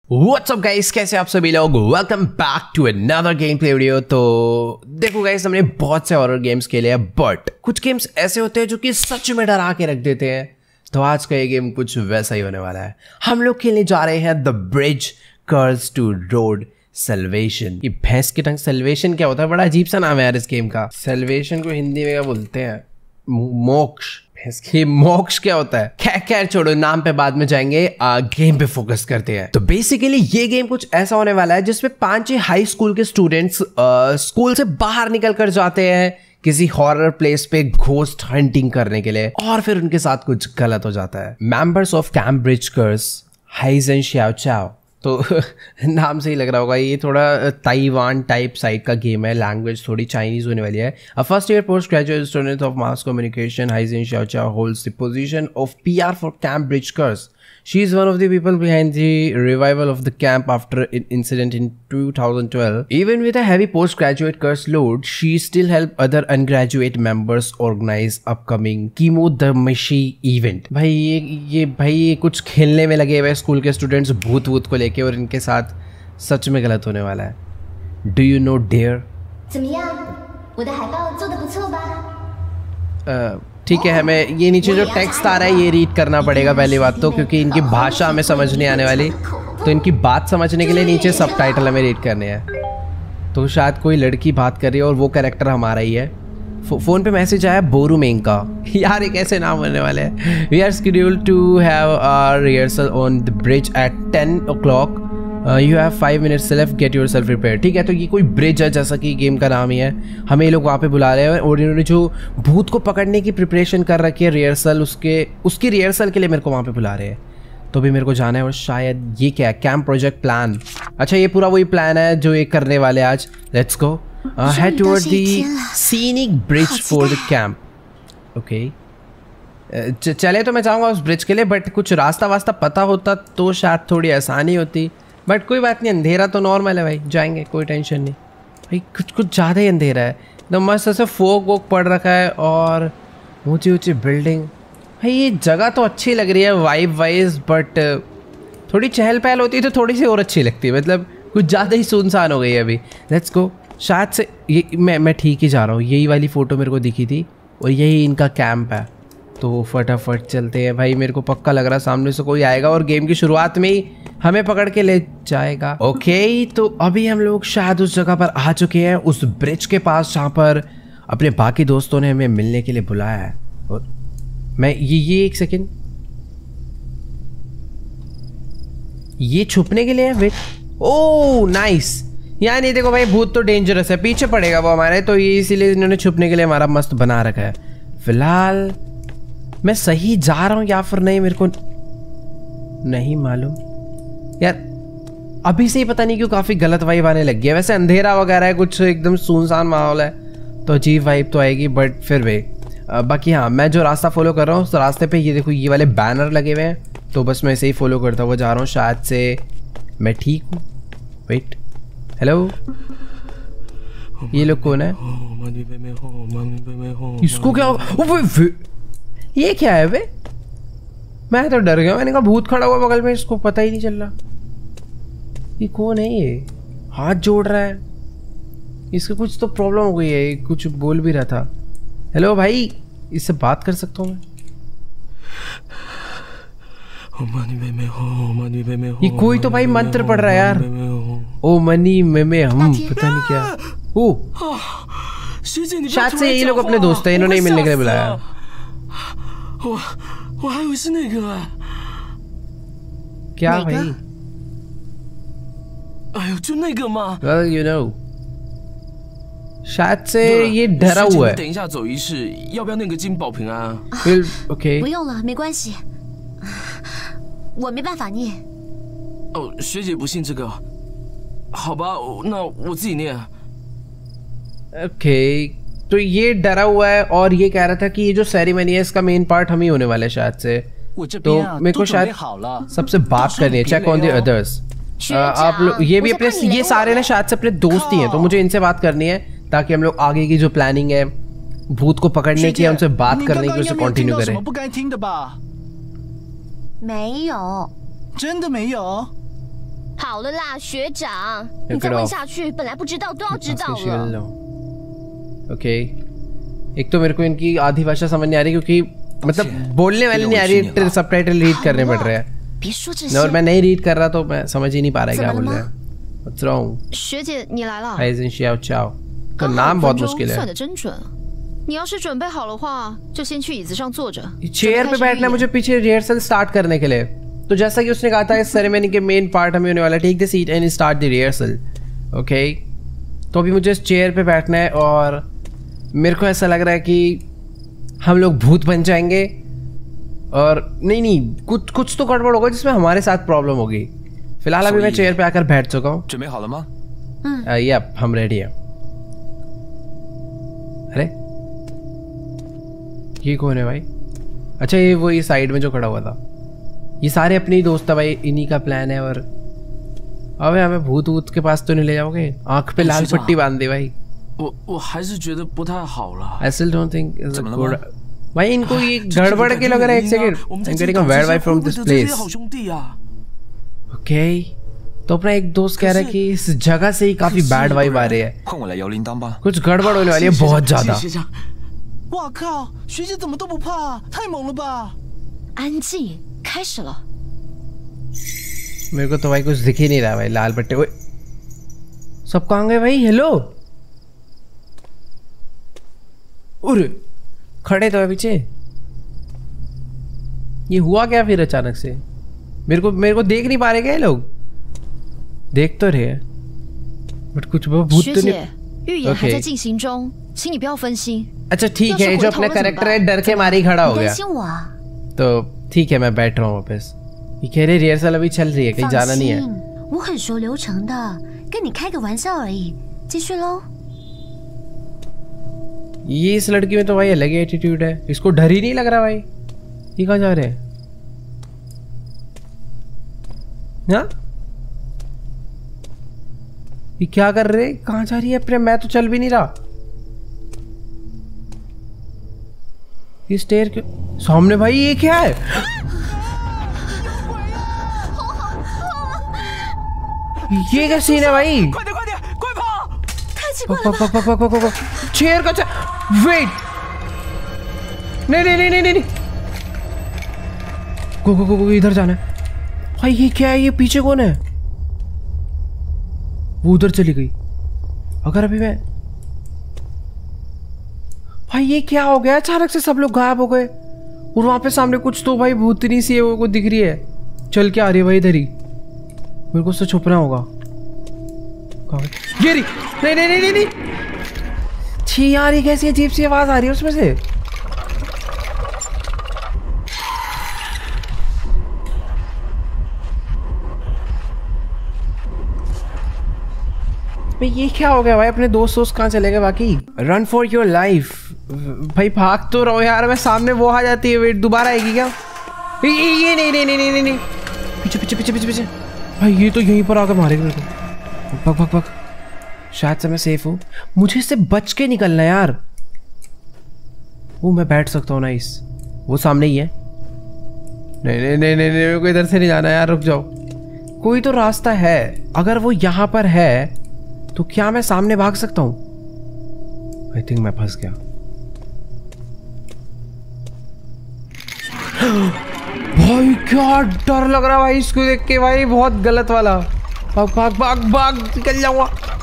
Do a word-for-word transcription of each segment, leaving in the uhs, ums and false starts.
What's up guys, कैसे आप सभी लोग। Welcome back to another game play video. तो देखो गाइस, हमने बहुत से हॉरर गेम्स खेले हैं, बट कुछ गेम्स ऐसे होते हैं जो कि सच में डरा के रख देते हैं। तो आज का ये गेम कुछ वैसा ही होने वाला है। हम लोग खेलने जा रहे हैं the bridge curse to road salvation. ये भैंस की टंग सेल्वेशन क्या होता है? बड़ा अजीब सा नाम है यार इस गेम का। सेल्वेशन को हिंदी में क्या बोलते हैं? मोक्ष। इसकी मोक्ष क्या होता है? खैर खैर छोड़ो, नाम पे बाद में जाएंगे, आ, गेम पे फोकस करते हैं। तो बेसिकली ये गेम कुछ ऐसा होने वाला है जिसमें पांच ही हाई स्कूल के स्टूडेंट्स स्कूल से बाहर निकल कर जाते हैं किसी हॉरर प्लेस पे घोस्ट हंटिंग करने के लिए, और फिर उनके साथ कुछ गलत हो जाता है। Members of camp bridge curse हाइजेन शाओ चाओ। तो नाम से ही लग रहा होगा ये थोड़ा ताइवान टाइप साइड का गेम है। लैंग्वेज थोड़ी चाइनीज होने वाली है। A first year post graduate student of mass communication हाइजेन शाओ चाओ holds the position of PR for camp bridge curse. She is one of the people behind the revival of the camp after an incident in two thousand twelve. Even with a heavy postgraduate curse load, she still helped other undergraduate members organize upcoming Chemo the Mashi event. भाई ये ये भाई ये कुछ खेलने में लगे हुए स्कूल के स्टूडेंट्स भूत वूत को लेके, और इनके साथ सच में गलत होने वाला है। Do you know Dare? 怎么样？我的海报做得不错吧？ ठीक है, हमें ये नीचे जो टेक्स्ट आ रहा है ये रीड करना पड़ेगा पहली बात तो, क्योंकि इनकी भाषा हमें समझ नहीं आने वाली। तो इनकी बात समझने के लिए नीचे सबटाइटल हमें रीड करने हैं। तो शायद कोई लड़की बात कर रही है और वो कैरेक्टर हमारा ही है। फो, फोन पे मैसेज आया बोरू मेंग का। यार ये कैसे नाम होने वाले हैं। We are scheduled to have our rehearsal on the bridge at ten o'clock. You have five minutes left, get your self prepare. ठीक है, तो ये कोई ब्रिज है जैसा कि गेम का नाम ही है। हमें ये लोग वहाँ पे बुला रहे हैं और इन्होंने जो भूत को पकड़ने की प्रिपरेशन कर रखी है, रिहर्सल, उसके उसकी रिहर्सल के लिए मेरे को वहाँ पे बुला रहे हैं। तो भी मेरे को जाना है। और शायद ये क्या है? Camp project plan. अच्छा, ये पूरा वही प्लान है जो ये करने वाले आज। Let's go head toward the scenic bridge for the camp. Okay, चले तो मैं चाहूँगा उस ब्रिज के लिए, बट कुछ रास्ता वास्ता पता होता तो शायद थोड़ी आसानी होती, बट कोई बात नहीं। अंधेरा तो नॉर्मल है भाई, जाएंगे, कोई टेंशन नहीं। भाई कुछ कुछ ज़्यादा ही अंधेरा है एकदम। मस्त ऐसे फोक वोक पड़ रखा है और ऊंची ऊंची बिल्डिंग। भाई ये जगह तो अच्छी लग रही है वाइब वाइज, बट थोड़ी चहल पहल होती है तो थोड़ी सी और अच्छी लगती है। मतलब कुछ ज़्यादा ही सुनसान हो गई है अभी। Let's go. शायद से ये मैं मैं ठीक ही जा रहा हूँ। यही वाली फ़ोटो मेरे को दिखी थी और यही इनका कैंप है। तो फटाफट चलते हैं भाई। मेरे को पक्का लग रहा है सामने से कोई आएगा और गेम की शुरुआत में ही हमें पकड़ के ले जाएगा। ओके, तो अभी हम लोग शायद उस जगह पर आ चुके हैं, उस ब्रिज के पास जहाँ पर अपने बाकी दोस्तों ने हमें मिलने के लिए बुलाया है। और मैं ये ये एक सेकेंड, ये छुपने के लिए है। Wait, oh nice. यार नहीं, देखो भाई भूत तो डेंजरस है, पीछे पड़ेगा वो हमारे, तो ये इसीलिए इन्होंने छुपने के लिए हमारा मस्त बना रखा है। फिलहाल मैं सही जा रहा हूँ या फिर नहीं, मेरे को नहीं मालूम यार। अभी से ही पता नहीं क्यों काफ़ी गलत वाइब आने लग गया। वैसे अंधेरा वगैरह है, कुछ एकदम सुनसान माहौल है तो अजीब वाइब तो आएगी, बट फिर भी बाकी हाँ, मैं जो रास्ता फॉलो कर रहा हूँ उस रास्ते पे ये देखो ये वाले बैनर लगे हुए हैं, तो बस मैं इसे ही फॉलो करता हुआ जा रहा हूँ। शायद से मैं ठीक हूँ। वेट, हेलो, ये लोग कौन है? इसको क्या हो? ये क्या है बे? मैं तो डर गया। मैंने कहा भूत खड़ा हुआ बगल में, इसको पता ही नहीं चल रहा ये कौन है। ये हाथ जोड़ रहा है, इसको कुछ तो प्रॉब्लम हो गई है। कुछ बोल भी रहा था। हेलो भाई, इससे बात कर सकता हूँ मैं? ये कोई तो भाई मंत्र पढ़ रहा है यार। ओ मनी में में हम पता नहीं क्या। ओ शायद से ये लोग अपने दोस्त हैं, इन्होंने ही मिलने के लिए बुलाया। 我我还以为是那个哎， क्या भाई? 哎呦，就那个吗？ Well, you know, शायद से ये डरा हुआ है। 等一下走仪式，要不要那个金宝瓶啊？ Well, okay. 不用了，没关系，我没办法念。 哦，学姐不信这个，好吧，那我自己念。 Okay. तो ये डरा हुआ है और ये कह रहा था कि ये जो सेरेमनी है इसका मेन पार्ट हम ही होने वाले शायद से। तो मेरे को शायद सबसे बात करनी है। Check on the others. आप लोग ये भी अपने, ये सारे ना शायद से अपने दोस्त ही हैं, तो मुझे इनसे बात करनी है ताकि हम लोग आगे की जो प्लानिंग है भूत को पकड़ने की, उनसे बात करने की, उसे कंटिन्यू करें। 没有， 真的没有？ 好了啦，学长，你再问下去，本来不知道都要知道了。 ओके एक तो मेरे को इनकी आधी भाषा समझ नहीं आ रही क्योंकि मतलब बोलने वाली नहीं आ रही, सबटाइटल रीड करने पड़ रहे हैं और मैं नहीं रीड कर रहा तो मैं समझ ही नहीं पा रहा क्या बोल रहे हैं। What's wrong? 学姐你来了。 还是需要叫个नाम बहुत मुश्किल है। 算得真准。你要是准备好的话，就先去椅子上坐着。 चेयर पे बैठना मुझे पीछे रिहर्सल स्टार्ट करने के लिए। तो जैसा कि उसने कहा था इस सेरेमनी के मेन पार्ट हमें होने वाला है, take the seat and start the rehearsal. Okay तो अभी मुझे इस चेयर पे बैठना है और मेरे को ऐसा लग रहा है कि हम लोग भूत बन जाएंगे और नहीं नहीं कुछ कुछ तो गड़बड़ होगा जिसमें हमारे साथ प्रॉब्लम होगी। फिलहाल अभी मैं चेयर पे आकर बैठ चुका हूँ। या हम रेडी हैं। अरे ये कौन है भाई? अच्छा ये वो ये साइड में जो खड़ा हुआ था, ये सारे अपने ही दोस्त है भाई, इन्हीं का प्लान है। और अबे हमें भूत वूत के पास तो नहीं ले जाओगे? आंख पे लाल पट्टी बांध दे भाई। 我我还是觉得不太好了。 I still don't think is a good. भाई इनको ये गड़बड़ के लग रहा है। एक second, I'm getting a bad vibe from this place. Okay, तो अपना एक दोस्त कह रहा है कि इस जगह से ही काफी बैड वाइब आ रही है, कुछ गड़बड़ होने वाली है बहुत ज्यादा। 哇靠，学姐怎么都不怕，太猛了吧！ 安静，开始了。 मेरे को तो भाई कुछ दिख ही नहीं रहा भाई, लाल पट्टे। ओए सब कहाँ गए भाई? हेलो अरे खड़े तो है पीछे। ये हुआ क्या फिर अचानक से? मेरे को मेरे को देख नहीं पा रहे क्या ये लोग? देख तो रहे बट कुछ वो भूत तो नहीं। 预演还在进行中，请你不要分心。 अच्छा ठीक है, जो अपना कैरेक्टर है डर के मारे ही खड़ा हो गया। 担心我啊？ तो ठीक है मैं बैठ रहा हूँ वापस। ये कह रहे रिहर्सल अभी चल रही है, कहीं जाना नहीं है। 我很熟流程的，跟你开个玩笑而已。继续喽。 ये इस लड़की में तो भाई अलग ही एटीट्यूड है, इसको डर ही नहीं लग रहा भाई। ये कहाँ जा रहे हैं? हाँ ये क्या कर रहे? कहाँ जा रही है? प्रेम मैं तो चल भी नहीं रहा। ये स्टेयर के सामने भाई ये क्या है? ये क्या सीन है भाई? चेयर का वेट नहीं नहीं नहीं नहीं नहीं गो गो गो गो इधर जाना है भाई। ये क्या है? ये पीछे कौन है? वो उधर चली गई। अगर अभी मैं भाई ये क्या हो गया? अचानक से सब लोग गायब हो गए और वहां पे सामने कुछ तो भाई भूतनी सी है वो को दिख रही है, चल के आ रही है भाई इधर ही। मेरे को उससे छुपना होगा। ये रही। नहीं नहीं नहीं नहीं, नहीं। छी यार ये कैसी अजीब सी आवाज आ रही है उसमें से। भाई ये क्या हो गया भाई? अपने दोस्त दोस्त कहाँ चले गए बाकी? रन फॉर योर लाइफ भाई, भाग तो रहो यार। मैं सामने वो आ जाती है, वेट दोबारा आएगी क्या? ये ये नहीं नहीं नहीं नहीं नहीं पीछे पीछे पीछे पीछे पीछे भाई, ये तो यहीं पर आकर मारेगा मेरे को। भग भग भग, शायद से मैं सेफ हूँ। मुझे इससे बच के निकलना है यार। वो मैं बैठ सकता हूँ ना इस, वो सामने ही है। नहीं नहीं नहीं नहीं मेरे को इधर से नहीं जाना यार, रुक जाओ। कोई तो रास्ता है, अगर वो यहाँ पर है तो क्या मैं सामने भाग सकता हूँ? आई थिंक मैं फंस गया। भाई क्या डर लग रहा है भाई इसको देख के भाई, बहुत गलत वाला। भाग भाग भाग भाग, निकल जाऊंगा।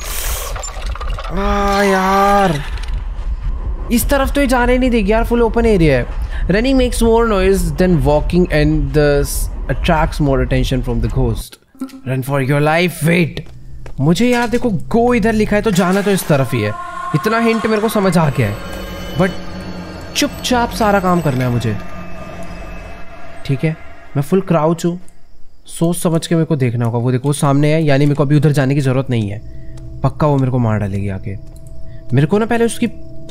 आ यार इस तरफ तो ये जाने नहीं देगी यार, फुल ओपन एरिया है। Running makes more noise than walking and this attracts more attention from the ghost. Run for your life. Wait, मुझे यार देखो गो इधर लिखा है तो जाना तो इस तरफ ही है। इतना हिंट मेरे को समझ आ गया है, बट चुपचाप सारा काम करना है मुझे। ठीक है मैं फुल क्राउच हूँ, सोच समझ के मेरे को देखना होगा। वो देखो वो सामने है, यानी मेरे को अभी उधर जाने की जरूरत नहीं है। पक्का वो मेरे को मार डालेगी आके। मेरे को ना पहले उसकी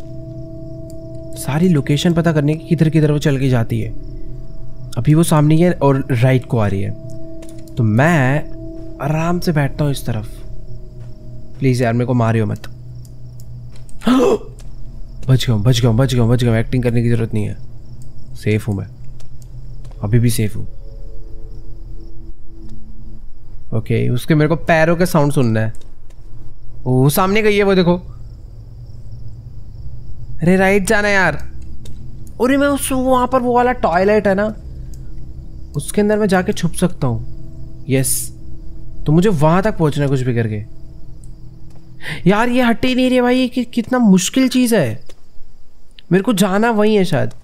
सारी लोकेशन पता करने की, किधर किधर वो चल के जाती है। अभी वो सामने है और राइट को आ रही है, तो मैं आराम से बैठता हूँ इस तरफ। प्लीज यार मेरे को मारियो मत। बच गया बच गया बच गया बच गया। एक्टिंग करने की जरूरत नहीं है, सेफ हूँ मैं, अभी भी सेफ हूँ। ओके उसके मेरे को पैरों के साउंड सुनना है। ओ सामने गई है वो, देखो। अरे राइट जाना है यार। अरे मैं उस वहां पर वो वाला टॉयलेट है ना, उसके अंदर मैं जाके छुप सकता हूँ। यस, तो मुझे वहां तक पहुंचना है कुछ भी करके। यार ये हट ही नहीं रही भाई, कि कितना मुश्किल चीज है। मेरे को जाना वही है शायद।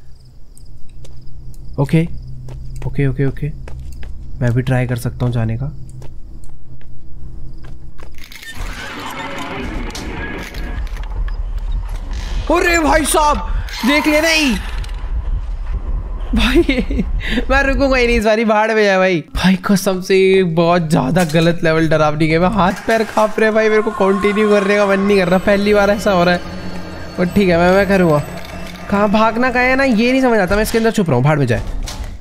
ओके ओके ओके ओके, मैं भी ट्राई कर सकता हूँ जाने का। अरे भाई साहब देख ले नहीं भाई, मैं रुकूंगा ही नहीं इस बारी, भाड़ में जाए भाई। भाई कसम से बहुत ज्यादा गलत लेवल डरावनी गए। मैं हाथ पैर कांप रहे भाई, मेरे को कंटिन्यू करने का मन नहीं कर रहा, पहली बार ऐसा हो रहा है। और ठीक है मैं मैं करूँगा। कहाँ भागना कहाँ है ना, ये नहीं समझ आता। मैं इसके अंदर छुप रहा हूँ, भाड़ में जाए।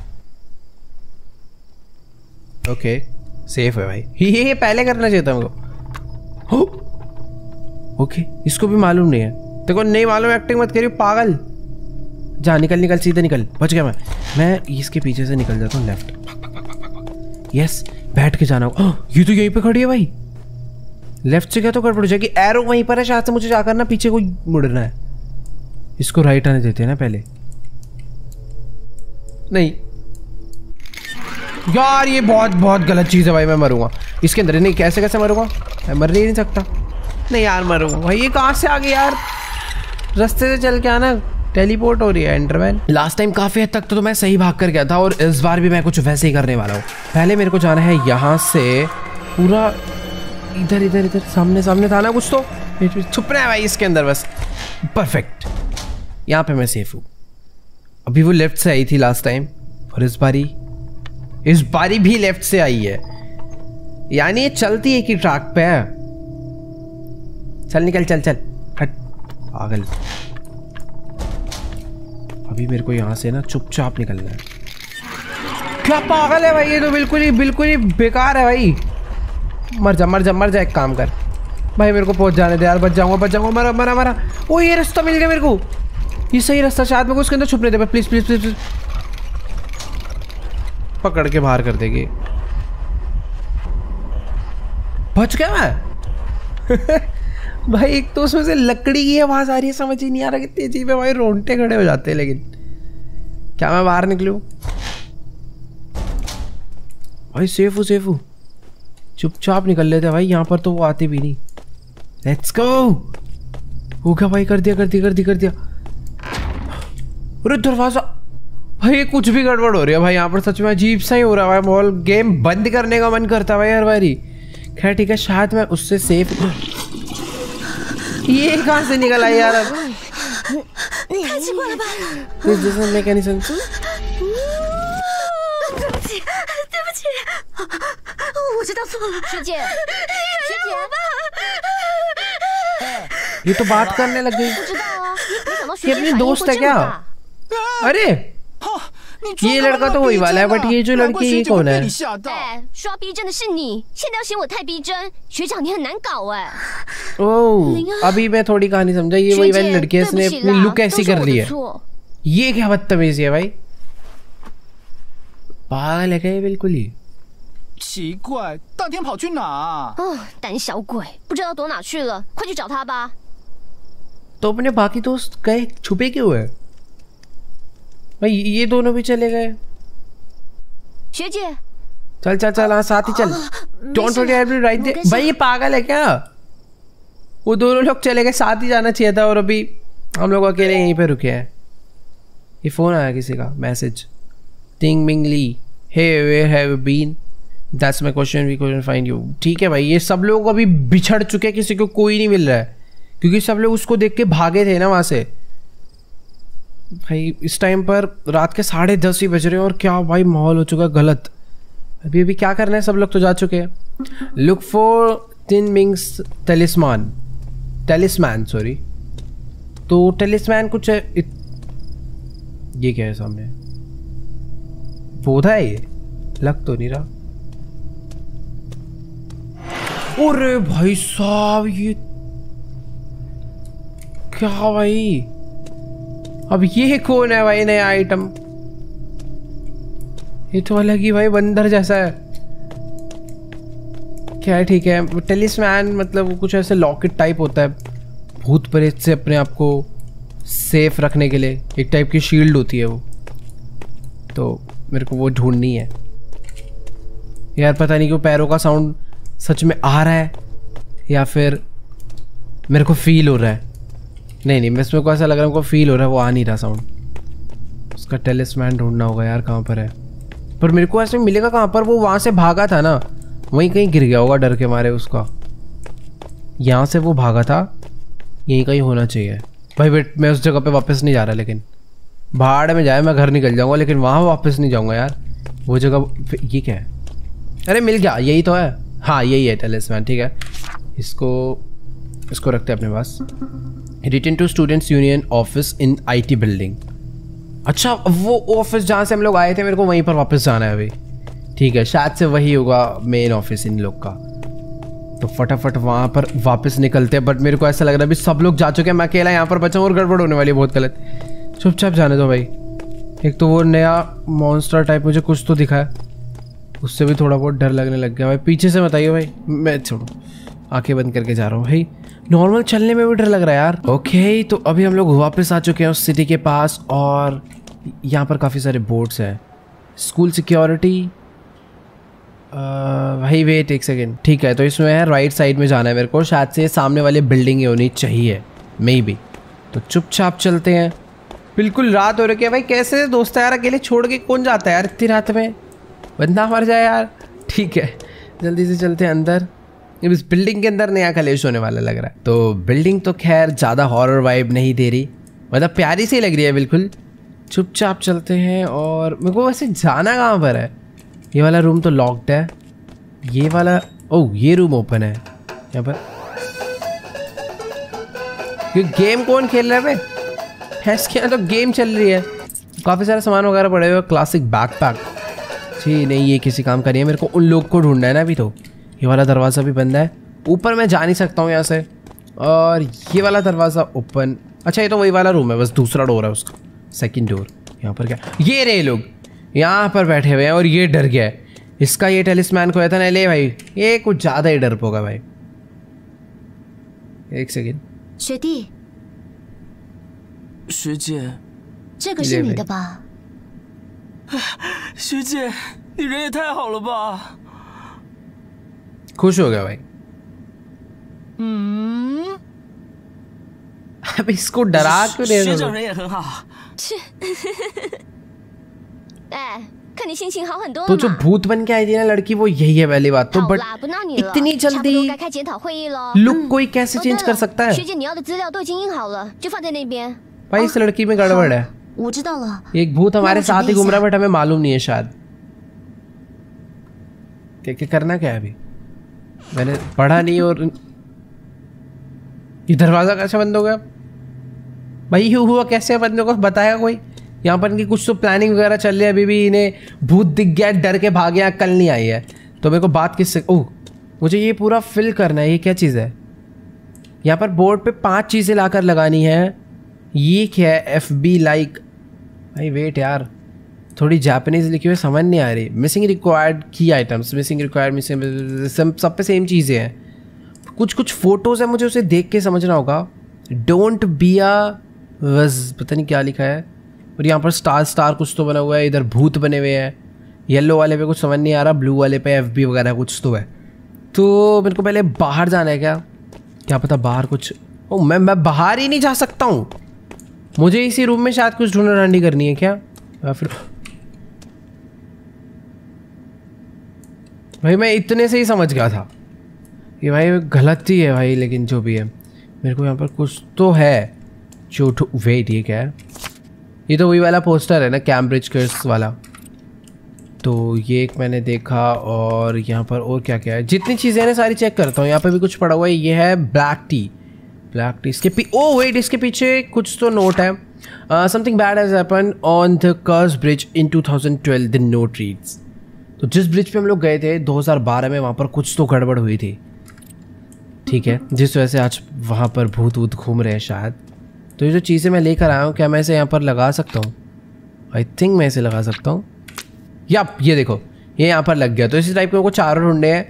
ओके सेफ है भाई, ये ये पहले करना चाहिए था मुझको। ओके इसको भी मालूम नहीं है। देखो नहीं मालूम एक्टिंग मत करियो पागल। जा निकल निकल सीधे निकल, बच गया मैं। मैं इसके पीछे से निकल जाता हूँ लेफ्ट। यस बैठ के जाना होगा। ये तो यहीं पे खड़ी है भाई, लेफ्ट से क्या तो गड़बड़ हो जाएगी। एरो वहीं पर है शायद से, मुझे जाकर ना पीछे कोई मुड़ना है। इसको राइट आने देते हैं ना पहले। नहीं यार ये बहुत बहुत गलत चीज़ है भाई, मैं मरूंगा इसके अंदर। नहीं कैसे कैसे मरूंगा, मैं मर नहीं सकता। नहीं यार मरूंगा भाई। ये कहाँ से आ गया यार, रास्ते से चल के आना, टेलीपोर्ट हो रही है एंडरमैन। लास्ट टाइम काफी हद तक तो, तो मैं सही भाग कर गया था, और इस बार भी मैं कुछ वैसे ही करने वाला हूँ। पहले मेरे को जाना है यहाँ से पूरा इधर इधर इधर, सामने सामने था ना कुछ, तो छुपना है भाई इसके अंदर बस। परफेक्ट, यहाँ पे मैं सेफ हूँ। अभी वो लेफ्ट से आई थी लास्ट टाइम, और इस बारी इस बारी भी लेफ्ट से आई है, यानी ये चलती है कि ट्रैक पे है। चल निकल चल चल, हट पागल। अभी मेरे को यहाँ से ना चुपचाप निकलना है। क्या पागल है भाई, ये तो बिल्कुल ही बिल्कुल ही बेकार है भाई। मर जा मर जा मर जा, एक काम कर भाई, मेरे को पहुंच जाने दे यार, बच जाऊंगा बच जाऊंगा। मरा मरा मरा। ओ ये रास्ता मिल गया मेरे को, ये सही रास्ता शायद। मेरे को उसके अंदर छुपने दे प्लीज प्लीज प्लीज। पकड़ के बाहर कर देगी। बच गया मैं भाई। एक तो उसमें से लकड़ी की आवाज आ रही है, समझ ही नहीं आ रहा कितनी अजीब है भाई, रोंगटे खड़े हो जाते हैं। लेकिन क्या मैं बाहर निकलूं भाई? सेफ हूँ सेफ हूँ, चुपचाप निकल लेते भाई, यहाँ पर तो वो आते भी नहीं। Let's go. हो गया भाई, कर दिया कर दिया कर दिया कर दिया। अरे दरवाजा भाई, कुछ भी गड़बड़ हो रही है भाई यहाँ पर, सच में अजीब सा ही हो रहा है भाई माहौल। गेम बंद करने का मन करता है भाई हर बारी। खैर ठीक है, शायद मैं उससे सेफ। ये कहाँ से निकल आई यार? This doesn't make any sense. 对不起，对不起，我知道错了。学姐，学姐， ये तो बात करने लग गई। 不知道啊，没想到 ये 学姐 अपनी 反应 दोस्त 会 है 这 क्या? 么大。 अरे ये लड़का तो वही वाला है, बट ये जो लड़की ये कौन है? 哎，说要逼真的是你，现在要嫌我太逼真，学长你很难搞哎。 ओह अभी मैं थोड़ी कहानी समझा। ये वही वाली लड़की है, इसने अपनी लुक ऐसी कर ली है। ये क्या बदतमीजी है भाई, पागल है क्या ये बिल्कुल ही। 奇怪，当天跑去哪？ 哦，胆小鬼，不知道躲哪去了，快去找他吧。 तो अपने बाकी दोस्त गए, छुपे क्यों है भाई? ये दोनों भी चले गए। 学姐， चल चल चल हाँ साथ ही चल। Don't worry I will right there. भाई ये पागल है क्या? वो दोनों लोग चले गए, साथ ही जाना चाहिए था, और अभी हम लोग अकेले यहीं पे रुके हैं। ये फोन आया किसी का, message. Ting Ming Li, hey where have you been, that's my question, we couldn't find you. ठीक है भाई, ये सब लोग अभी बिछड़ चुके हैं, किसी को कोई नहीं मिल रहा है, क्योंकि सब लोग उसको देख के भागे थे ना वहाँ से। भाई इस टाइम पर रात के साढ़े दस ही बज रहे हैं, और क्या भाई माहौल हो चुका है गलत। अभी अभी क्या करना है, सब लोग तो जा चुके हैं। Look for Tin Ming's talisman, talisman sorry. तो टेलिस्मैन कुछ है इत... ये क्या है सामने? पौधा है ये, लग तो नहीं रहा। अरे भाई साहब ये क्या भाई? अब ये कौन है भाई नया आइटम? ये तो अलग ही भाई बंदर जैसा है। ठीक है ठीक है। टेलिस्मैन मतलब वो कुछ ऐसे लॉकेट टाइप होता है, भूत प्रेत से अपने आप को सेफ रखने के लिए एक टाइप की शील्ड होती है वो। तो मेरे को वो ढूंढनी है यार। पता नहीं क्यों पैरों का साउंड सच में आ रहा है या फिर मेरे को फील हो रहा है। नहीं नहीं, मेरे को ऐसा लग रहा है, मेरे को फील हो रहा है, वो आ नहीं रहा साउंड। उसका टेलिस्मैन ढूंढना होगा यार, कहाँ पर है। पर मेरे को ऐसे मिलेगा कहाँ पर, वो वहाँ से भागा था ना, वहीं कहीं गिर गया होगा डर के मारे उसका। यहाँ से वो भागा था, यहीं कहीं होना चाहिए। भाई वेट, मैं उस जगह पे वापस नहीं जा रहा, लेकिन भाड़ में जाए मैं घर निकल जाऊँगा, लेकिन वहाँ वापस नहीं जाऊँगा यार। वो जगह ये क्या है? अरे मिल गया, यही तो है। हाँ यही है टेलिस्मैन, ठीक है। इसको इसको रखते हैं अपने पास। Return to students union office in IT building. अच्छा, वो ऑफिस जहाँ से हम लोग आए थे, मेरे को वहीं पर वापस जाना है अभी। ठीक है, शायद से वही होगा मेन ऑफिस इन लोग का। तो फटाफट वहाँ पर वापस निकलते हैं। बट मेरे को ऐसा लग रहा है अभी सब लोग जा चुके हैं, मैं अकेला यहाँ पर बचा हूँ और गड़बड़ होने वाली है बहुत गलत। चुपचाप जाने दो भाई। एक तो वो नया मॉन्स्टर टाइप मुझे कुछ तो दिखा है, उससे भी थोड़ा बहुत डर लगने लग गया भाई। पीछे से बताइए भाई, मैं छोड़ो, आंखें बंद करके जा रहा हूँ भाई। नॉर्मल चलने में भी डर लग रहा है यार। ओके, तो अभी हम लोग वापस आ चुके हैं उस सिटी के पास और यहाँ पर काफ़ी सारे बोर्ड्स हैं। स्कूल सिक्योरिटी, भाई वेट एक सेकेंड। ठीक है, तो इसमें है राइट साइड में जाना है मेरे को, शायद से सामने वाले बिल्डिंग होनी चाहिए मे बी। तो चुपचाप चलते हैं। बिल्कुल रात हो रही है भाई, कैसे दोस्त यार, अकेले छोड़ के कौन जाता है यार इतनी रात में, बंदा मर जाए यार। ठीक है, जल्दी से चलते हैं अंदर। इस बिल्डिंग के अंदर नया कलेश होने वाला लग रहा है। तो बिल्डिंग तो खैर ज़्यादा हॉरर वाइब नहीं दे रही, मतलब प्यारी सी लग रही है बिल्कुल। चुपचाप चलते हैं। और मेरे को वैसे जाना कहाँ पर है? ये वाला रूम तो लॉक्ड है, ये वाला, ओह ये रूम ओपन है। यहाँ पर ये गेम कौन खेल रहा है भाई? इसके यहाँ तो गेम चल रही है। काफ़ी सारे सामान वगैरह पड़े हुए, क्लासिक बैकपैक। जी नहीं, ये किसी काम का नहीं है। मेरे को उन लोग को ढूंढना है ना अभी। तो ये वाला दरवाज़ा भी बंद है, ऊपर मैं जा नहीं सकता हूँ यहाँ से। और ये वाला दरवाज़ा ओपन। अच्छा, ये तो वही वाला रूम है, बस दूसरा डोर है उसका, सेकंड डोर। यहाँ पर क्या, ये रहे लोग यहाँ पर बैठे हुए हैं और ये डर गया है। इसका ये टेलिस्मैन खोया था ना, ले भाई, ये कुछ ज़्यादा ही डर होगा भाई। एक सेकेंड। 学弟， 学姐， 这个是你的吧？ 学姐，你人也太好了吧！ खुश हो गया भाई। 嗯， अब इसको डरा क्यों दे 学 रहे 长 हो? 人也很好。 是。哎，看你心情好很多 तो 了 जो 嘛。 भूत बन के आई थी ना लड़की, वो यही है पहली बात तो। 好 बट 啦，不闹你了， इतनी 差不多 जल्दी 该开检讨会议了。 लुक कोई कैसे 哦 चेंज 对 कर 了 सकता है? 学姐，你要的资料都已经印好了，就放在那边。 भाई इस लड़की में गड़बड़ है। 我知道了。 एक भूत हमारे मैं साथ ही मुझे घूम रहा है, भेजा। बट हमें मालूम नहीं है शायद। क्या क्या करना क्या है अभी? मैंने पढ़ा नहीं। और ये दरवाज़ा कैसे बंद हो गया भाई? ये हुआ कैसे बंद होगा, बताएगा कोई? यहाँ पर इनकी कुछ तो प्लानिंग वगैरह चल रही है। अभी भी इन्हें भूत दिख गया, डर के भागे, यहाँ कल नहीं आई है। तो मेरे को बात किससे, ओह मुझे ये पूरा फिल करना है। ये क्या चीज़ है? यहाँ पर बोर्ड पे पांच चीज़ें लाकर लगानी है। ये क्या है? F B like. भाई वेट यार, थोड़ी जापानीज लिखी हुई समझ नहीं आ रही। मिसिंग रिक्वायर्ड की आइटम्स, मिसिंग रिक्वायर्ड मिसिंग, सब पे सेम चीज़ें हैं। कुछ कुछ फोटोज़ है, मुझे उसे देख के समझना होगा। डोंट बी अ वज, पता नहीं क्या लिखा है। और यहाँ पर स्टार स्टार कुछ तो बना हुआ है। इधर भूत बने हुए हैं। येलो वाले पे कुछ समझ नहीं आ रहा, ब्लू वाले पे एफ बी वगैरह कुछ तो है। तो मेरे को पहले बाहर जाना है क्या? क्या पता बाहर कुछ, ओ मैं मैं बाहर ही नहीं जा सकता हूँ। मुझे इसी रूम में शायद कुछ ढूंढा ढांडी करनी है क्या? या फिर भाई मैं इतने से ही समझ गया था कि भाई गलत ही है भाई, लेकिन जो भी है मेरे को यहाँ पर कुछ तो है जो वेट, ये क्या है? ये तो वही वाला पोस्टर है ना, कैम्ब्रिज कर्स वाला। तो ये एक मैंने देखा। और यहाँ पर और क्या क्या है, जितनी चीज़ें हैं सारी चेक करता हूँ। यहाँ पे भी कुछ पड़ा हुआ है। ये है ब्लैक टी, ब्लैक टी। इसके पी ओ वेट, इसके पीछे कुछ तो नोट है। Something bad has happened on the curse bridge in two thousand twelve, the note reads. तो जिस ब्रिज पे हम लोग गए थे दो हज़ार बारह में, वहाँ पर कुछ तो गड़बड़ हुई थी, ठीक है, जिस वजह से आज वहाँ पर भूत वूत घूम रहे हैं शायद। तो ये जो चीज़ें मैं लेकर आया हूँ, क्या मैं इसे यहाँ पर लगा सकता हूँ? आई थिंक मैं इसे लगा सकता हूँ। या ये देखो, ये यहाँ पर लग गया। तो इसी टाइप के को चारों ढूंढे हैं,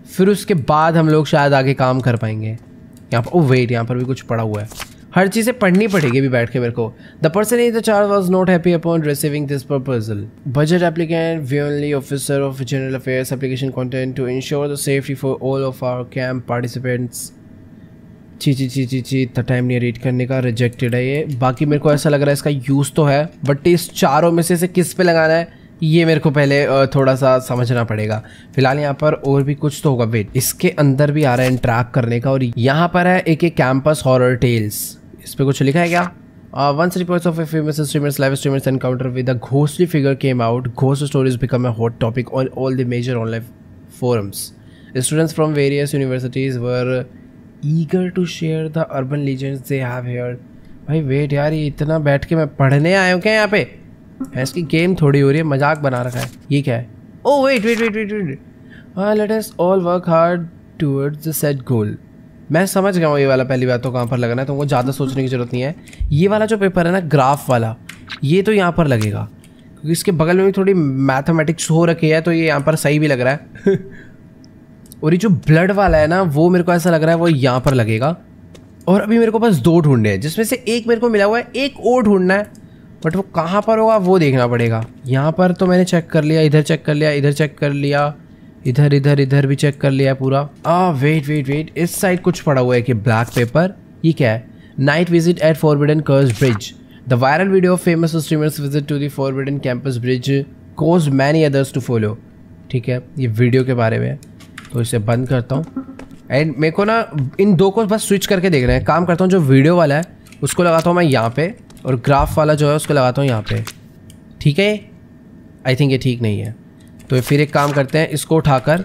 फिर उसके बाद हम लोग शायद आगे काम कर पाएंगे। यहाँ पर ओ वेट, यहाँ पर भी कुछ पड़ा हुआ है, हर चीज़ें पढ़नी पड़ेगी अभी बैठ के मेरे को। The person in the charge was not happy upon receiving this proposal. Budget applicant वियनली officer of general affairs application content to ensure the safety for all of our camp participants. ची ची ची ची ची इतना टाइम नहीं read करने का, रिजेक्टेड है ये। बाकी मेरे को ऐसा लग रहा है इसका यूज़ तो है, बट इस चारों में से, से किस पे लगाना है ये मेरे को पहले थोड़ा सा समझना पड़ेगा। फिलहाल यहाँ पर और भी कुछ तो होगा। वेट, इसके अंदर भी आ रहा है इंट्रैक्ट करने का, और यहाँ पर है एक एक कैंपस हॉरर टेल्स। इस पे कुछ लिखा है क्या? Once reports of a famous streamers live streamers encounter with a ghostly figure came out, ghost stories become a hot topic on all the major online forums. Students from various universities were eager to share the urban legends they have hear. भाई wait यार, ये इतना बैठ के मैं पढ़ने आया हूँ क्या यहाँ पे? इसकी गेम थोड़ी हो रही है, मजाक बना रखा है। ये क्या है? Oh wait wait wait wait wait let us all work hard towards the set goal. मैं समझ गया हूँ ये वाला। पहली बात तो कहाँ पर लगाना है, तुमको ज़्यादा सोचने की जरूरत नहीं है। ये वाला जो पेपर है ना, ग्राफ वाला, ये तो यहाँ पर लगेगा क्योंकि इसके बगल में भी थोड़ी मैथमेटिक्स हो रखी है, तो ये यहाँ पर सही भी लग रहा है। और ये जो ब्लड वाला है ना, वो मेरे को ऐसा लग रहा है वो यहाँ पर लगेगा। और अभी मेरे को बस दो ढूंढने हैं, जिसमें से एक मेरे को मिला हुआ है, एक और ढूंढना है, बट वो कहाँ पर होगा वो देखना पड़ेगा। यहाँ पर तो मैंने चेक कर लिया, इधर चेक कर लिया, इधर चेक कर लिया, इधर इधर इधर भी चेक कर लिया है पूरा। आ वेट वेट वेट, इस साइड कुछ पड़ा हुआ है कि ब्लैक पेपर। ये क्या है? Night visit at forbidden curse bridge. The viral video of famous streamers visit to the forbidden campus bridge cause many others to follow. ठीक है, ये वीडियो के बारे में है, तो इसे बंद करता हूँ। एंड मेरे को ना इन दो को बस स्विच करके देखना है। काम करता हूँ, जो वीडियो वाला है उसको लगाता हूँ मैं यहाँ पे, और ग्राफ वाला जो है उसको लगाता हूँ यहाँ पे। ठीक है, आई थिंक ये ठीक नहीं है, तो फिर एक काम करते हैं, इसको उठाकर,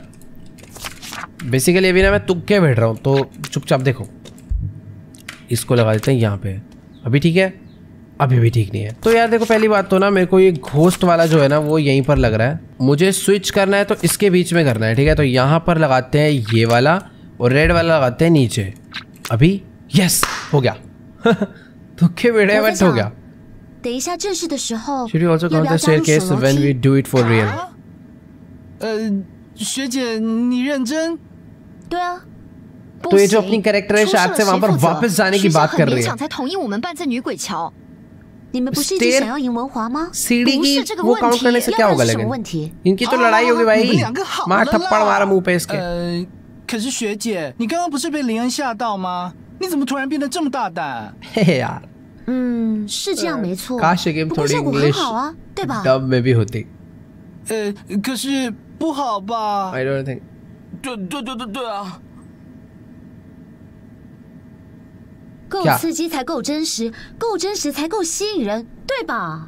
बेसिकली अभी ना मैं तुक्के बैठ रहा हूँ, तो चुपचाप देखो, इसको लगा देते हैं यहाँ पे। अभी ठीक है? अभी भी ठीक नहीं है। तो यार देखो, पहली बात तो ना मेरे को ये घोस्ट वाला जो है ना वो यहीं पर लग रहा है। मुझे स्विच करना है तो इसके बीच में करना है। ठीक है, तो यहाँ पर लगाते हैं ये वाला, और रेड वाला लगाते हैं नीचे। अभी यस हो गया। तुक्के बैठे बट हो गया। Should we also count the staircase when we do it for real? 呃，学姐，你认真？ 对啊。 तो ये जो अपनी कैरेक्टर है शायद से वहाँ पर वापस जाने की बात कर रही है। सीढ़ी की वो काउंट करने से क्या होगा? लेकिन इनकी तो लड़ाई होगी भाई। मार थप्पड़ मारा मुंह पे इसके। 可是学姐，你刚刚不是被林恩吓到吗？你怎么突然变得这么大胆？ हे यार। 嗯，是这样没错。 काश ये गेम थोड़ी इंग्लिश डब में भी होती। 呃，可是不好吧 I don't think。 对对对对对啊！ 够刺激才够真实，够真实才够吸引人，对吧？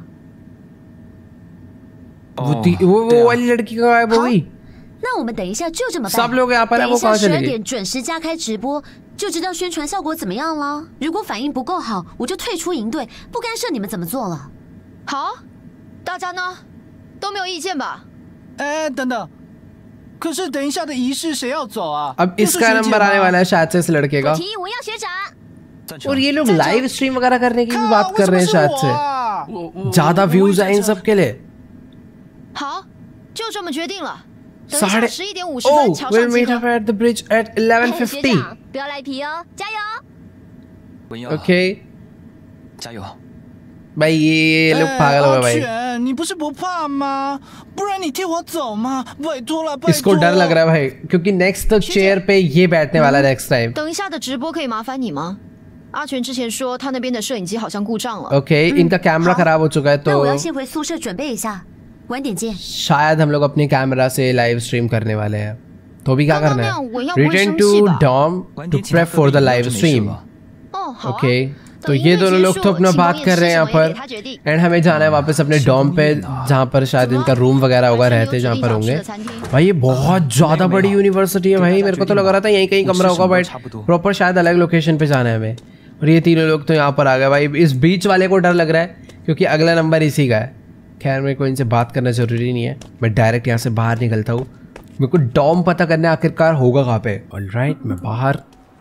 वो वो वो वाली लड़की का गायब हो गई। 那我们等一下就这么办。 सब लोग यहाँ पर है, 等 वो 一下 कहाँ 十 चले 二 गए? 点准时加开直播，就知道宣传效果怎么样了。如果反应不够好，我就退出营队，不干涉你们怎么做了。 好，大家呢都没有意见吧？ 哎，等等，可是等一下的仪式谁要走啊？ अब इसका नंबर आने वाला है शायद से इस लड़के का। 我提议文耀学长。 और ये लोग लाइव स्ट्रीम वगैरह करने की भी बात कर रहे हैं शायद से। ज्यादा व्यूज आए इन सब के लिए। 好，就这么决定了。 साढ़े Oh, we'll meet up at the bridge at eleven fifty. 不要赖皮哦，加油！ Okay. 加油！ भाई ये लोग पागल हो गए भाई। 卷，你不是不怕吗？不然你替我走嘛，拜托了，拜托。 इसको डर लग रहा है भाई, क्योंकि नेक्स्ट तो चेयर पे ये बैठने वाला है नेक्स्ट टाइम। 等一下的直播可以麻烦你吗？阿全之前说他那边的摄影机好像故障了。 ओके, इनका कैमरा खराब हो चुका है, 那我要 तो 先回宿舍准备一下，晚点见。 शायद हम लोग अपने कैमरा से लाइव स्ट्रीम करने वाले हैं। तो अभी क्या करना है? Return to dorm to prep for the live stream. 哦，好啊。 okay, तो ये दोनों लोग तो अपना बात कर रहे हैं यहाँ पर, एंड हमें जाना है वापस अपने डॉम पे, जहाँ पर शायद इनका रूम वगैरह होगा, रहते जहाँ पर होंगे। भाई ये बहुत ज़्यादा बड़ी यूनिवर्सिटी है भाई, मेरे को तो लग रहा था यहीं कहीं कमरा होगा, बट प्रॉपर शायद अलग लोकेशन पे जाना है हमें। और ये तीनों लोग तो यहाँ पर आ गए भाई। इस बीच वाले को डर लग रहा है क्योंकि अगला नंबर इसी का है। खैर मेरे को इनसे बात करना ज़रूरी नहीं है, मैं डायरेक्ट यहाँ से बाहर निकलता हूँ। मेरे को डॉम पता करना है आखिरकार होगा कहाँ पे। ऑलराइट, मैं बाहर।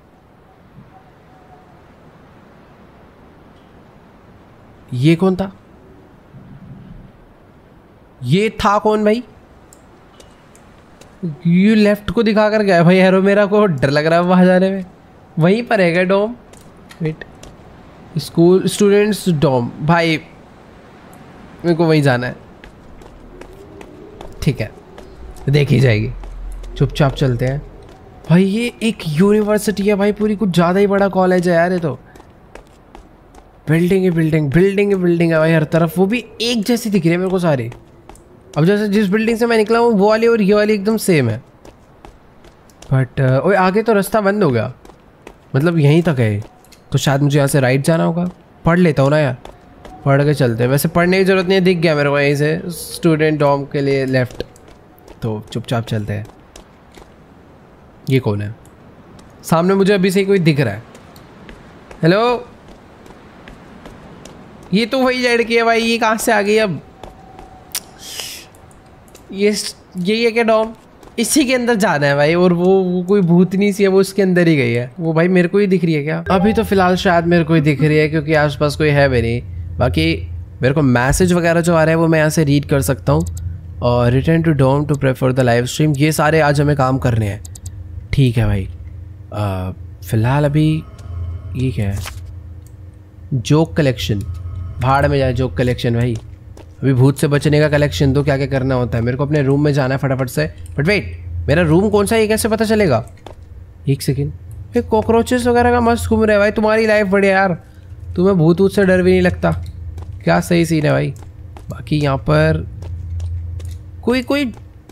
ये कौन था? ये था कौन भाई? यू लेफ्ट को दिखा कर गया भाई एरो मेरा, को डर लग रहा है वहाँ जाने में। वहीं पर है क्या dorm? Wait, school students dorm, भाई मेरे को वहीं जाना है। ठीक है, देखी जाएगी, चुपचाप चलते हैं। भाई ये एक यूनिवर्सिटी है भाई पूरी, कुछ ज़्यादा ही बड़ा कॉलेज है यार ये तो। बिल्डिंग है बिल्डिंग बिल्डिंग है बिल्डिंग है भाई हर तरफ, वो भी एक जैसी दिख रही है मेरे को सारी। अब जैसे जिस बिल्डिंग से मैं निकला हूँ वो वाली और ये वाली एकदम सेम है। बट ओए आगे तो रास्ता बंद हो गया, मतलब यहीं तक है, तो शायद मुझे यहाँ से राइट जाना होगा। पढ़ लेता हूँ ना यार, पढ़ के चलते हैं। वैसे पढ़ने की ज़रूरत नहीं है, दिख गया मेरे को यहीं से स्टूडेंट डॉम के लिए लेफ़्ट, तो चुपचाप चलते हैं। ये कौन है सामने? मुझे अभी से ही कोई दिख रहा है। हेलो, ये तो वही लड़की है भाई, ये कहाँ से आ गई अब? ये यही है क्या डॉम? इसी के अंदर जाना है भाई, और वो, वो कोई भूतनी सी है, वो उसके अंदर ही गई है। वो भाई मेरे को ही दिख रही है क्या? अभी तो फिलहाल शायद मेरे को ही दिख रही है, क्योंकि आसपास कोई है भी नहीं। बाकी मेरे को मैसेज वगैरह जो आ रहे हैं वो मैं यहाँ से रीड कर सकता हूँ। और return to dorm to prefer the live stream, ये सारे आज हमें काम करने हैं। ठीक है भाई, फ़िलहाल अभी ये क्या है? जोक कलेक्शन, भाड़ में जाए जोक कलेक्शन भाई। अभी भूत से बचने का कलेक्शन दो, क्या क्या करना होता है। मेरे को अपने रूम में जाना है फटाफट से। बट वेट, मेरा रूम कौन सा है ये कैसे पता चलेगा? एक सेकेंड, ये कॉकरोचेस वगैरह का मस्त घूम रहे हैं भाई। तुम्हारी लाइफ बढ़िया यार, तुम्हें भूत वूत से डर भी नहीं लगता, क्या सही सीन है भाई। बाकी यहाँ पर कोई कोई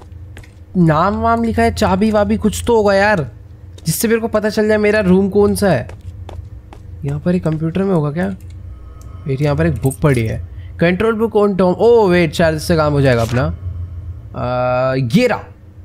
नाम वाम लिखा है, चाबी वाबी कुछ तो होगा यार, जिससे मेरे को पता चल जाए मेरा रूम कौन सा है। यहाँ पर एक कंप्यूटर में होगा क्या? वेट, यहाँ पर एक बुक पड़ी है, control book on Tom. Oh wait, शायद इससे काम हो जाएगा अपना। आ, ये रहा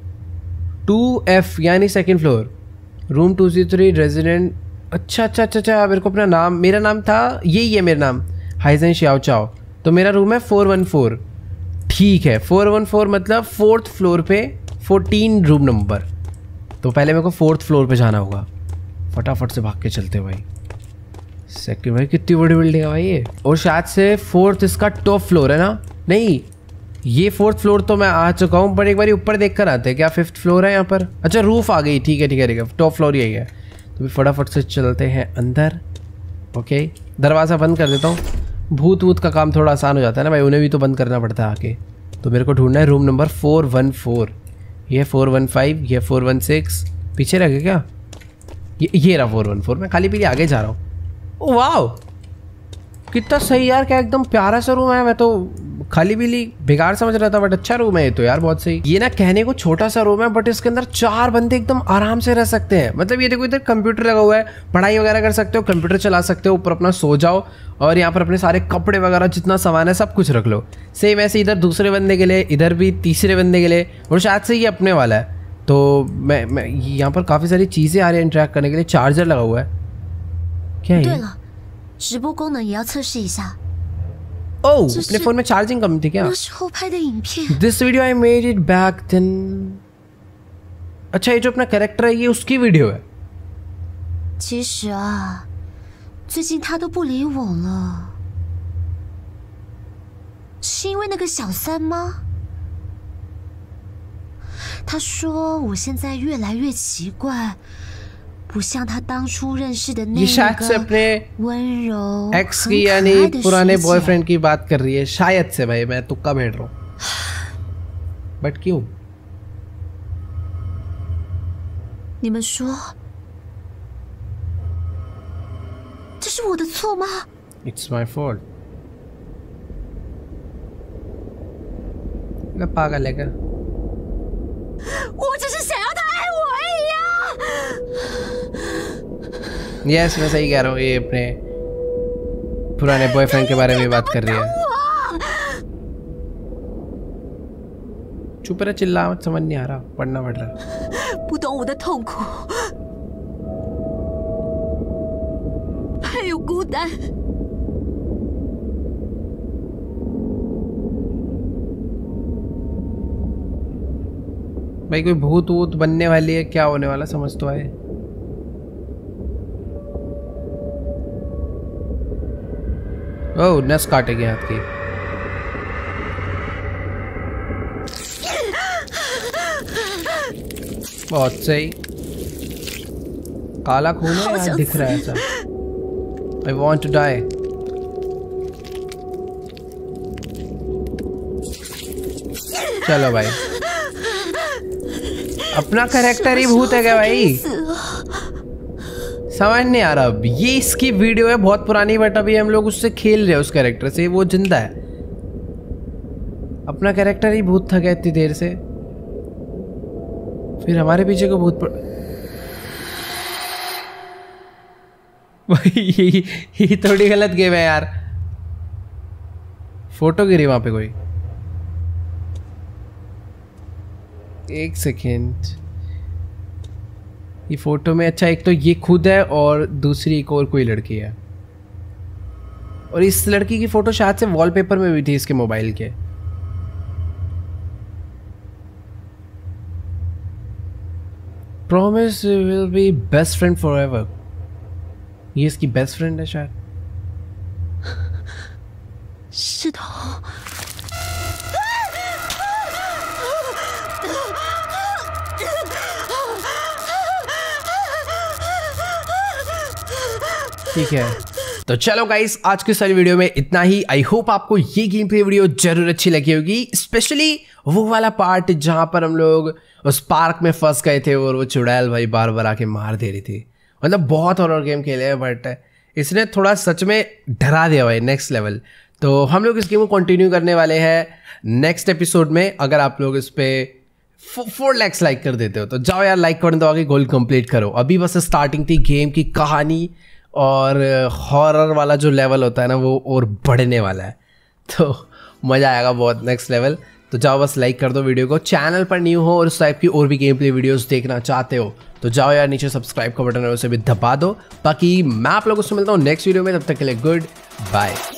टू एफ यानी second floor, room two G three resident. अच्छा अच्छा अच्छा अच्छा, मेरे को अपना नाम, मेरा नाम था यही है मेरा नाम, हाइजन श्याओ चाओ। तो मेरा रूम है फोर वन फोर। ठीक है, फोर वन फोर मतलब फोर्थ फ्लोर पे फोर्टीन रूम नंबर। तो पहले मेरे को फोर्थ फ्लोर पे जाना होगा। फटाफट से भाग के चलते भाई। सेकंड भाई, कितनी बड़ी बिल्डिंग है भाई ये। और शायद से फोर्थ इसका टॉप फ्लोर है ना? नहीं, ये फोर्थ फ्लोर तो मैं आ चुका हूँ, पर एक बार ऊपर देख कर आते हैं क्या फिफ्थ फ्लोर है यहाँ पर। अच्छा रूफ आ गई, ठीक है ठीक है ठीक है, टॉप फ्लोर यही है। तो भी फटाफट से चलते हैं अंदर। ओके, दरवाज़ा बंद कर देता हूँ। भूत वूत का काम थोड़ा आसान हो जाता है ना भाई, उन्हें भी तो बंद करना पड़ता है आके। तो मेरे को ढूंढना है room number four one four. ये फोर वन फाइव, ये फोर वन सिक्स, पीछे रह गया क्या? ये ये रहा फोर वन फोर। मैं खाली पीली आगे जा रहा हूँ। ओ वाओ, कितना सही यार, क्या एकदम प्यारा सा रूम है। मैं तो खाली पीली बेकार समझ रहा था, बट अच्छा रूम है ये तो यार, बहुत सही। ये ना कहने को छोटा सा रूम है, बट इसके अंदर चार बंदे एकदम आराम से रह सकते हैं। मतलब ये देखो, इधर कंप्यूटर लगा हुआ है, पढ़ाई वगैरह कर सकते हो, कंप्यूटर चला सकते हो, ऊपर अपना सो जाओ, और यहाँ पर अपने सारे कपड़े वगैरह जितना सामान है सब कुछ रख लो। सेम ऐसे इधर दूसरे बंदे के लिए, इधर भी तीसरे बंदे के लिए, और शायद से ये अपने वाला है। तो मैं मैं यहाँ पर काफ़ी सारी चीज़ें आ रही हैं इंटरेक्ट करने के लिए। चार्जर लगा हुआ है क्या? 对了，直播功能也要测试一下。 ओह, अपने फोन में चार्जिंग कम थी क्या? 那时候拍的影片。 this video I made it back then. अच्छा, ये जो अपना कैरेक्टर है ये उसकी वीडियो है। 其实啊，最近他都不理我了，是因为那个小三吗？他说我现在越来越奇怪，不像他当初认识的那 ये शायद से 个 अपने 温柔、 एक्स 很 की 可 यानी 爱的 पुराने 学姐。 बॉयफ्रेंड की बात कर रही है शायद से। भाई मैं तुक्का बैठ रहा हूँ, बट क्यों? 你们说，这是我的错吗？ It's my fault。那पागल है क्या? 我只是想要他爱我而已啊！ यस, मैं सही कह रहा हूँ। ये अपने पुराने बॉयफ्रेंड के बारे में बात कर रही है। चुप रहा, चिल्ला मत, समझ नहीं आ रहा, पढ़ना पड़ रहा। 不懂我的痛苦，还有孤单。 भाई कोई भूत वूत बनने वाली है, क्या होने वाला समझ तो आए। ओह, नस काटेगी हाथ की। बहुत सही। काला खून है यार, दिख रहा है ऐसा। I want to die. चलो भाई, अपना कैरेक्टर ही भूत है क्या भाई? समझ नहीं आ रहा। अब ये इसकी वीडियो है बहुत पुरानी, बट अभी हम लोग उससे खेल रहे हैं, उस कैरेक्टर से। वो जिंदा है। अपना कैरेक्टर ही भूत था क्या इतनी देर से? फिर हमारे पीछे को भूत पड़... भाई ये, ये थोड़ी गलत गेम है यार। फोटो गिरी वहां पे कोई। एक सेकेंड, ये फोटो में अच्छा एक तो ये खुद है और दूसरी एक और कोई लड़की है। और इस लड़की की फोटो शायद से वॉलपेपर में भी थी इसके मोबाइल के। Promise will be best friend forever. ये इसकी बेस्ट फ्रेंड है शायद। ठीक है, तो चलो गाइस, आज की सारी वीडियो में इतना ही। आई होप आपको ये गेम प्ले वीडियो जरूर अच्छी लगी होगी, स्पेशली वो वाला पार्ट जहां पर हम लोग उस पार्क में फंस गए थे और वो चुड़ैल भाई बार बार आके मार दे रही थी। मतलब बहुत हॉरर गेम खेले हैं, बट इसने थोड़ा सच में डरा दिया भाई, नेक्स्ट लेवल। तो हम लोग इस गेम को कंटिन्यू करने वाले हैं नेक्स्ट एपिसोड में। अगर आप लोग इस पे फोर लैक्स लाइक कर देते हो तो जाओ यार, लाइक करने दो, आगे गोल कंप्लीट करो। अभी बस स्टार्टिंग थी, गेम की कहानी और हॉरर वाला जो लेवल होता है ना, वो और बढ़ने वाला है, तो मज़ा आएगा बहुत, नेक्स्ट लेवल। तो जाओ बस लाइक कर दो वीडियो को। चैनल पर न्यू हो और इस टाइप की और भी गेम प्ले वीडियोस देखना चाहते हो तो जाओ यार, नीचे सब्सक्राइब का बटन है, उसे भी दबा दो। बाकी मैं आप लोगों से मिलता हूँ नेक्स्ट वीडियो में, तब तक के लिए गुड बाय।